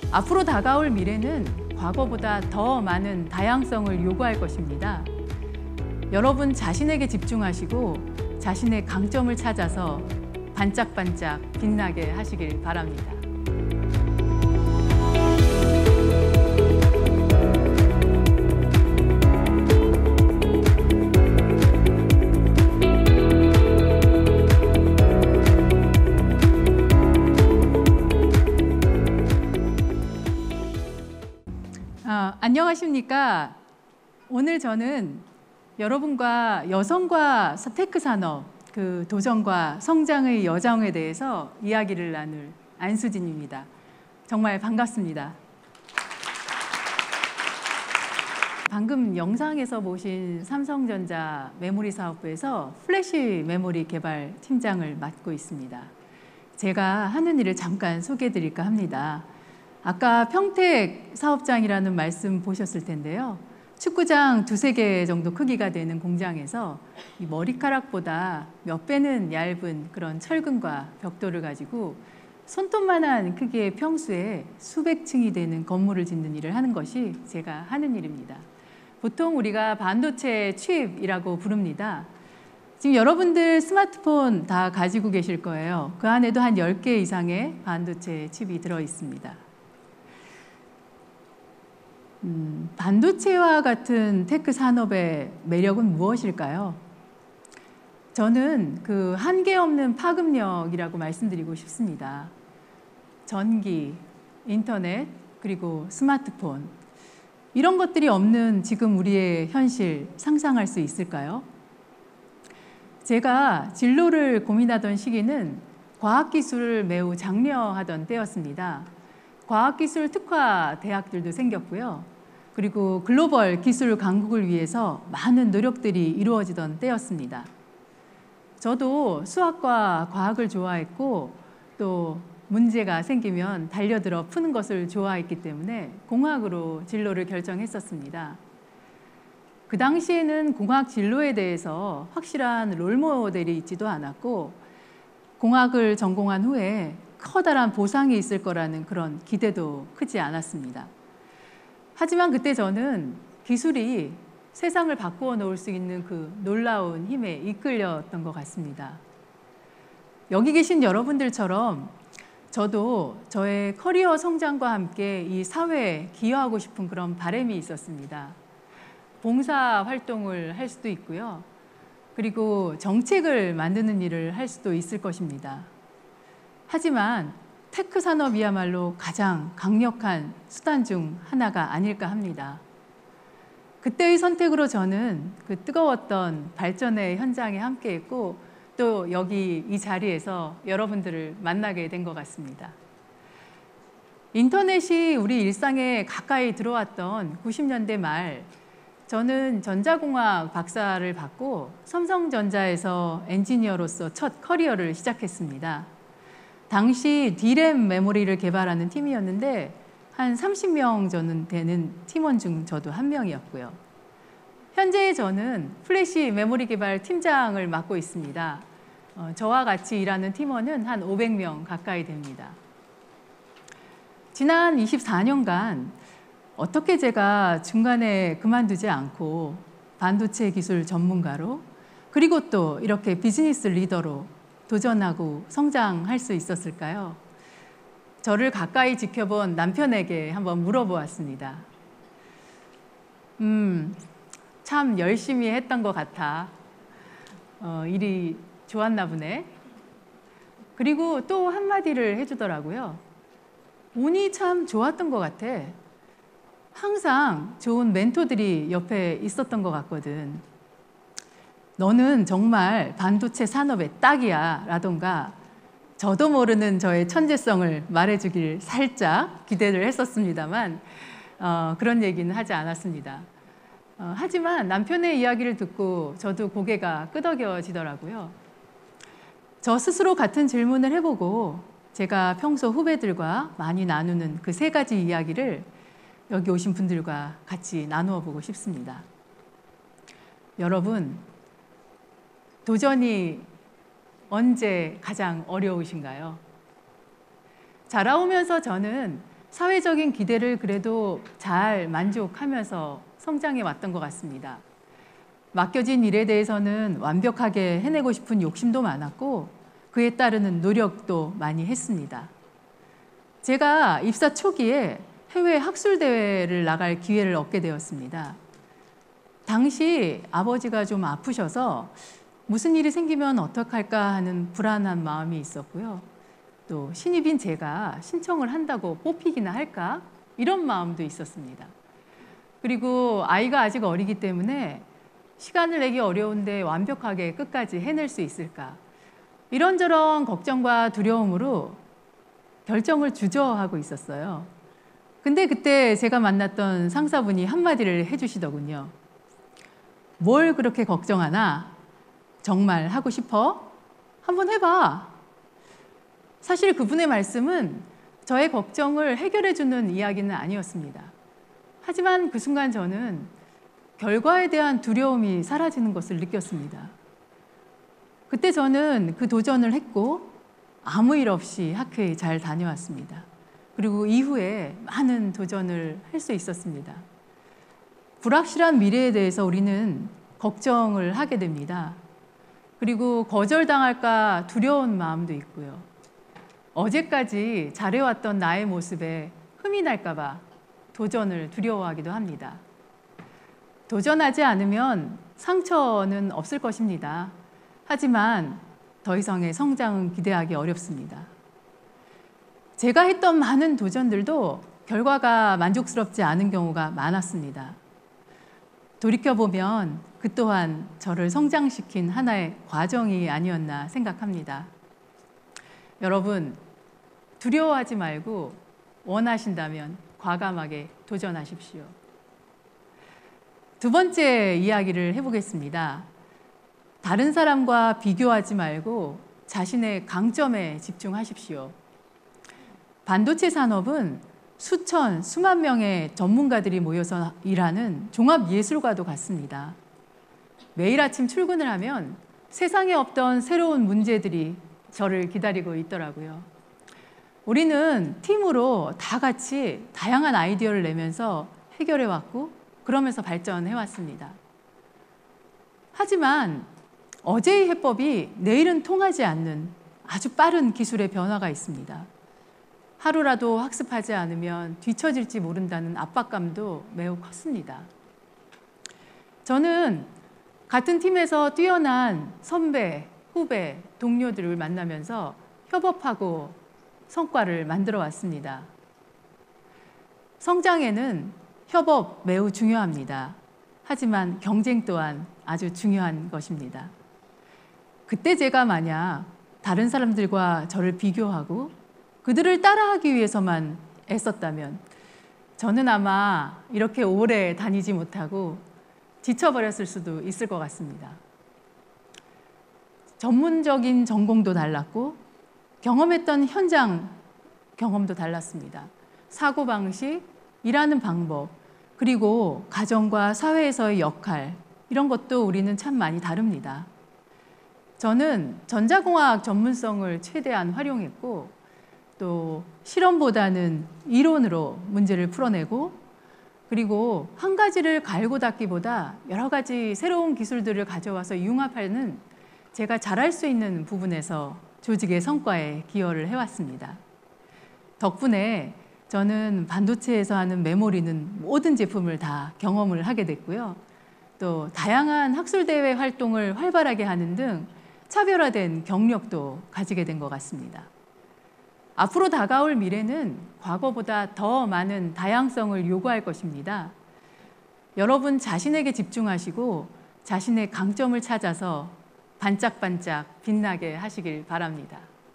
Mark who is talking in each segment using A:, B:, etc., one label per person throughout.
A: 앞으로 다가올 미래는 과거보다 더 많은 다양성을 요구할 것입니다. 여러분 자신에게 집중하시고 자신의 강점을 찾아서 반짝반짝 빛나게 하시길 바랍니다. 안녕하십니까. 오늘 저는 여러분과 여성과 테크 산업, 그 도전과 성장의 여정에 대해서 이야기를 나눌 안수진입니다. 정말 반갑습니다. 방금 영상에서 보신 삼성전자 메모리 사업부에서 플래시 메모리 개발 팀장을 맡고 있습니다. 제가 하는 일을 잠깐 소개해 드릴까 합니다. 아까 평택 사업장이라는 말씀 보셨을 텐데요. 축구장 2~3개 정도 크기가 되는 공장에서 이 머리카락보다 몇 배는 얇은 그런 철근과 벽돌을 가지고 손톱만한 크기의 평수에 수백 층이 되는 건물을 짓는 일을 하는 것이 제가 하는 일입니다. 보통 우리가 반도체 칩이라고 부릅니다. 지금 여러분들 스마트폰 다 가지고 계실 거예요. 그 안에도 한 10개 이상의 반도체 칩이 들어 있습니다. 반도체와 같은 테크 산업의 매력은 무엇일까요? 저는 그 한계 없는 파급력이라고 말씀드리고 싶습니다. 전기, 인터넷, 그리고 스마트폰, 이런 것들이 없는 지금 우리의 현실 상상할 수 있을까요? 제가 진로를 고민하던 시기는 과학기술을 매우 장려하던 때였습니다. 과학기술 특화 대학들도 생겼고요. 그리고 글로벌 기술 강국을 위해서 많은 노력들이 이루어지던 때였습니다. 저도 수학과 과학을 좋아했고 또 문제가 생기면 달려들어 푸는 것을 좋아했기 때문에 공학으로 진로를 결정했었습니다. 그 당시에는 공학 진로에 대해서 확실한 롤모델이 있지도 않았고 공학을 전공한 후에 커다란 보상이 있을 거라는 그런 기대도 크지 않았습니다. 하지만 그때 저는 기술이 세상을 바꾸어 놓을 수 있는 그 놀라운 힘에 이끌렸던 것 같습니다. 여기 계신 여러분들처럼 저도 저의 커리어 성장과 함께 이 사회에 기여하고 싶은 그런 바람이 있었습니다. 봉사 활동을 할 수도 있고요. 그리고 정책을 만드는 일을 할 수도 있을 것입니다. 하지만 테크 산업이야말로 가장 강력한 수단 중 하나가 아닐까 합니다. 그때의 선택으로 저는 그 뜨거웠던 발전의 현장에 함께했고 또 여기 이 자리에서 여러분들을 만나게 된 것 같습니다. 인터넷이 우리 일상에 가까이 들어왔던 90년대 말, 저는 전자공학 박사를 받고 삼성전자에서 엔지니어로서 첫 커리어를 시작했습니다. 당시 D램 메모리를 개발하는 팀이었는데 한 30명 정도 되는 팀원 중 저도 한 명이었고요. 현재 저는 플래시 메모리 개발 팀장을 맡고 있습니다. 저와 같이 일하는 팀원은 한 500명 가까이 됩니다. 지난 24년간 어떻게 제가 중간에 그만두지 않고 반도체 기술 전문가로 그리고 또 이렇게 비즈니스 리더로 도전하고 성장할 수 있었을까요? 저를 가까이 지켜본 남편에게 한번 물어보았습니다. 참 열심히 했던 것 같아. 일이 좋았나 보네. 그리고 또 한마디를 해주더라고요. 운이 참 좋았던 것 같아. 항상 좋은 멘토들이 옆에 있었던 것 같거든. 너는 정말 반도체 산업의 딱이야 라던가 저도 모르는 저의 천재성을 말해주길 살짝 기대를 했었습니다만 그런 얘기는 하지 않았습니다. 하지만 남편의 이야기를 듣고 저도 고개가 끄덕여지더라고요. 저 스스로 같은 질문을 해보고 제가 평소 후배들과 많이 나누는 그 3가지 이야기를 여기 오신 분들과 같이 나누어 보고 싶습니다. 여러분, 도전이 언제 가장 어려우신가요? 자라오면서 저는 사회적인 기대를 그래도 잘 만족하면서 성장해 왔던 것 같습니다. 맡겨진 일에 대해서는 완벽하게 해내고 싶은 욕심도 많았고 그에 따르는 노력도 많이 했습니다. 제가 입사 초기에 해외 학술대회를 나갈 기회를 얻게 되었습니다. 당시 아버지가 좀 아프셔서 무슨 일이 생기면 어떡할까 하는 불안한 마음이 있었고요. 또 신입인 제가 신청을 한다고 뽑히기나 할까? 이런 마음도 있었습니다. 그리고 아이가 아직 어리기 때문에 시간을 내기 어려운데 완벽하게 끝까지 해낼 수 있을까? 이런저런 걱정과 두려움으로 결정을 주저하고 있었어요. 근데 그때 제가 만났던 상사분이 한마디를 해주시더군요. 뭘 그렇게 걱정하나? 정말 하고 싶어? 한번 해봐. 사실 그분의 말씀은 저의 걱정을 해결해주는 이야기는 아니었습니다. 하지만 그 순간 저는 결과에 대한 두려움이 사라지는 것을 느꼈습니다. 그때 저는 그 도전을 했고 아무 일 없이 학회에 잘 다녀왔습니다. 그리고 이후에 많은 도전을 할 수 있었습니다. 불확실한 미래에 대해서 우리는 걱정을 하게 됩니다. 그리고 거절당할까 두려운 마음도 있고요. 어제까지 잘해왔던 나의 모습에 흠이 날까 봐 도전을 두려워하기도 합니다. 도전하지 않으면 상처는 없을 것입니다. 하지만 더 이상의 성장은 기대하기 어렵습니다. 제가 했던 많은 도전들도 결과가 만족스럽지 않은 경우가 많았습니다. 돌이켜보면 그 또한 저를 성장시킨 하나의 과정이 아니었나 생각합니다. 여러분, 두려워하지 말고 원하신다면 과감하게 도전하십시오. 두 번째 이야기를 해보겠습니다. 다른 사람과 비교하지 말고 자신의 강점에 집중하십시오. 반도체 산업은 수만 명의 전문가들이 모여서 일하는 종합예술과도 같습니다. 매일 아침 출근을 하면 세상에 없던 새로운 문제들이 저를 기다리고 있더라고요. 우리는 팀으로 다 같이 다양한 아이디어를 내면서 해결해왔고 그러면서 발전해왔습니다. 하지만 어제의 해법이 내일은 통하지 않는 아주 빠른 기술의 변화가 있습니다. 하루라도 학습하지 않으면 뒤처질지 모른다는 압박감도 매우 컸습니다. 저는 같은 팀에서 뛰어난 선배, 후배, 동료들을 만나면서 협업하고 성과를 만들어 왔습니다. 성장에는 협업 매우 중요합니다. 하지만 경쟁 또한 아주 중요한 것입니다. 그때 제가 만약 다른 사람들과 저를 비교하고 그들을 따라하기 위해서만 애썼다면 저는 아마 이렇게 오래 다니지 못하고 지쳐버렸을 수도 있을 것 같습니다. 전문적인 전공도 달랐고 경험했던 현장 경험도 달랐습니다. 사고방식, 일하는 방법, 그리고 가정과 사회에서의 역할, 이런 것도 우리는 참 많이 다릅니다. 저는 전자공학 전문성을 최대한 활용했고 또 실험보다는 이론으로 문제를 풀어내고 그리고 한 가지를 갈고 닦기보다 여러 가지 새로운 기술들을 가져와서 융합하는 제가 잘할 수 있는 부분에서 조직의 성과에 기여를 해왔습니다. 덕분에 저는 반도체에서 하는 메모리는 모든 제품을 다 경험을 하게 됐고요. 또 다양한 학술대회 활동을 활발하게 하는 등 차별화된 경력도 가지게 된 것 같습니다. 앞으로 다가올 미래는 과거보다 더 많은 다양성을 요구할 것입니다. 여러분 자신에게 집중하시고 자신의 강점을 찾아서 반짝반짝 빛나게 하시길 바랍니다.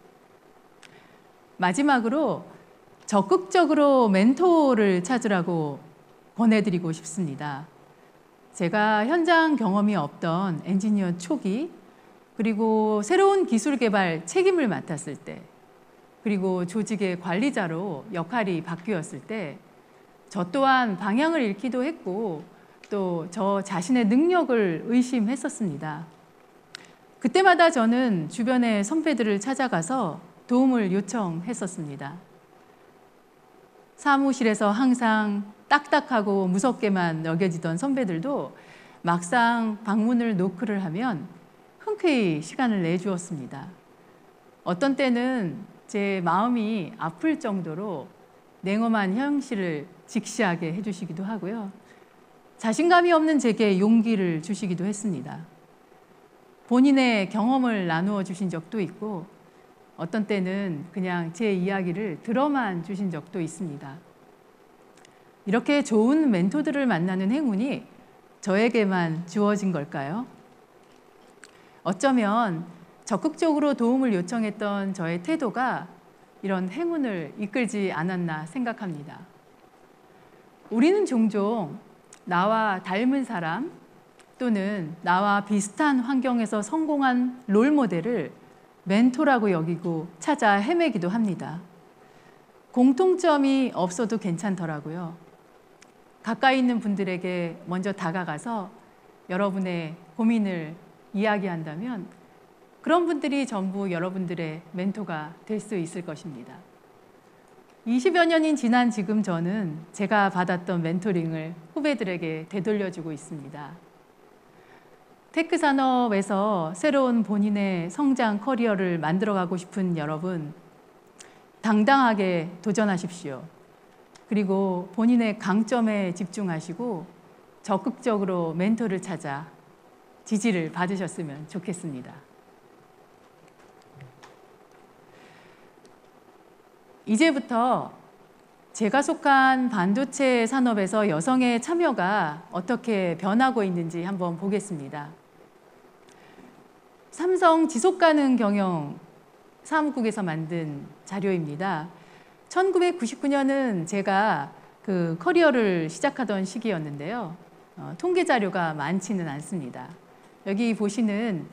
A: 마지막으로 적극적으로 멘토를 찾으라고 권해드리고 싶습니다. 제가 현장 경험이 없던 엔지니어 초기, 그리고 새로운 기술 개발 책임을 맡았을 때, 그리고 조직의 관리자로 역할이 바뀌었을 때 저 또한 방향을 잃기도 했고 또 저 자신의 능력을 의심했었습니다. 그때마다 저는 주변의 선배들을 찾아가서 도움을 요청했었습니다. 사무실에서 항상 딱딱하고 무섭게만 여겨지던 선배들도 막상 방문을 노크를 하면 흔쾌히 시간을 내주었습니다. 어떤 때는 제 마음이 아플 정도로 냉엄한 현실을 직시하게 해주시기도 하고요. 자신감이 없는 제게 용기를 주시기도 했습니다. 본인의 경험을 나누어 주신 적도 있고 어떤 때는 그냥 제 이야기를 들어만 주신 적도 있습니다. 이렇게 좋은 멘토들을 만나는 행운이 저에게만 주어진 걸까요? 어쩌면 적극적으로 도움을 요청했던 저의 태도가 이런 행운을 이끌지 않았나 생각합니다. 우리는 종종 나와 닮은 사람 또는 나와 비슷한 환경에서 성공한 롤모델을 멘토라고 여기고 찾아 헤매기도 합니다. 공통점이 없어도 괜찮더라고요. 가까이 있는 분들에게 먼저 다가가서 여러분의 고민을 이야기한다면 그런 분들이 전부 여러분들의 멘토가 될 수 있을 것입니다. 20여 년이 지난 지금 저는 제가 받았던 멘토링을 후배들에게 되돌려주고 있습니다. 테크 산업에서 새로운 본인의 성장 커리어를 만들어가고 싶은 여러분, 당당하게 도전하십시오. 그리고 본인의 강점에 집중하시고 적극적으로 멘토를 찾아 지지를 받으셨으면 좋겠습니다. 이제부터 제가 속한 반도체 산업에서 여성의 참여가 어떻게 변하고 있는지 한번 보겠습니다. 삼성 지속가능 경영 사무국에서 만든 자료입니다. 1999년은 제가 그 커리어를 시작하던 시기였는데요. 통계 자료가 많지는 않습니다. 여기 보시는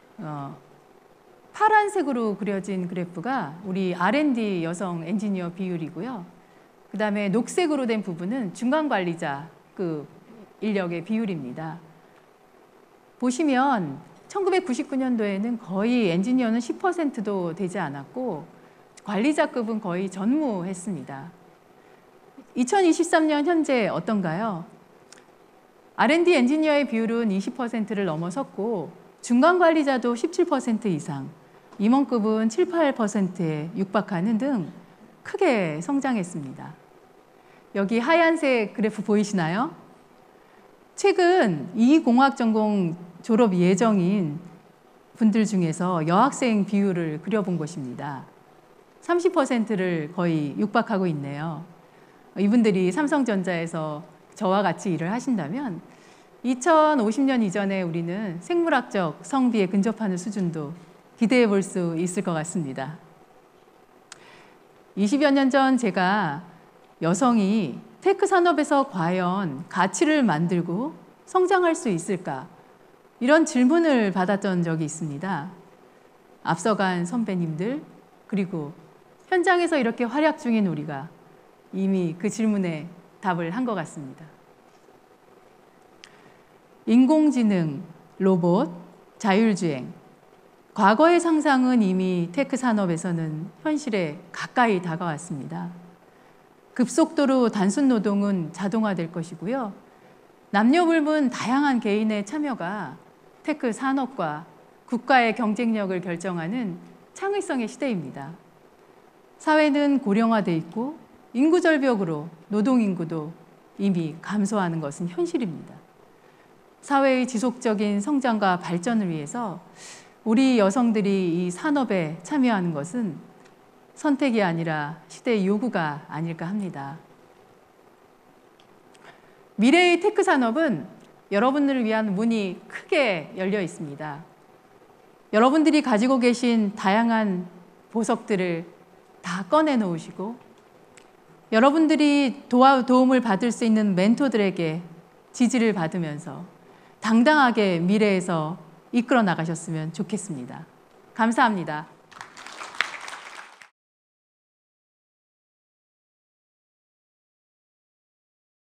A: 파란색으로 그려진 그래프가 우리 R&D 여성 엔지니어 비율이고요. 그 다음에 녹색으로 된 부분은 중간관리자 그 인력의 비율입니다. 보시면 1999년도에는 거의 엔지니어는 10%도 되지 않았고 관리자급은 거의 전무했습니다. 2023년 현재 어떤가요? R&D 엔지니어의 비율은 20%를 넘어섰고 중간관리자도 17% 이상, 임원급은 7, 8%에 육박하는 등 크게 성장했습니다. 여기 하얀색 그래프 보이시나요? 최근 이공학 전공 졸업 예정인 분들 중에서 여학생 비율을 그려본 것입니다. 30%를 거의 육박하고 있네요. 이분들이 삼성전자에서 저와 같이 일을 하신다면 2050년 이전에 우리는 생물학적 성비에 근접하는 수준도 기대해 볼 수 있을 것 같습니다. 20여 년 전 제가 여성이 테크 산업에서 과연 가치를 만들고 성장할 수 있을까? 이런 질문을 받았던 적이 있습니다. 앞서간 선배님들 그리고 현장에서 이렇게 활약 중인 우리가 이미 그 질문에 답을 한 것 같습니다. 인공지능, 로봇, 자율주행. 과거의 상상은 이미 테크 산업에서는 현실에 가까이 다가왔습니다. 급속도로 단순 노동은 자동화될 것이고요. 남녀불문 다양한 개인의 참여가 테크 산업과 국가의 경쟁력을 결정하는 창의성의 시대입니다. 사회는 고령화돼 있고 인구 절벽으로 노동인구도 이미 감소하는 것은 현실입니다. 사회의 지속적인 성장과 발전을 위해서 우리 여성들이 이 산업에 참여하는 것은 선택이 아니라 시대의 요구가 아닐까 합니다. 미래의 테크 산업은 여러분들을 위한 문이 크게 열려 있습니다. 여러분들이 가지고 계신 다양한 보석들을 다 꺼내 놓으시고 여러분들이 도움을 받을 수 있는 멘토들에게 지지를 받으면서 당당하게 미래에서 이끌어 나가셨으면 좋겠습니다. 감사합니다.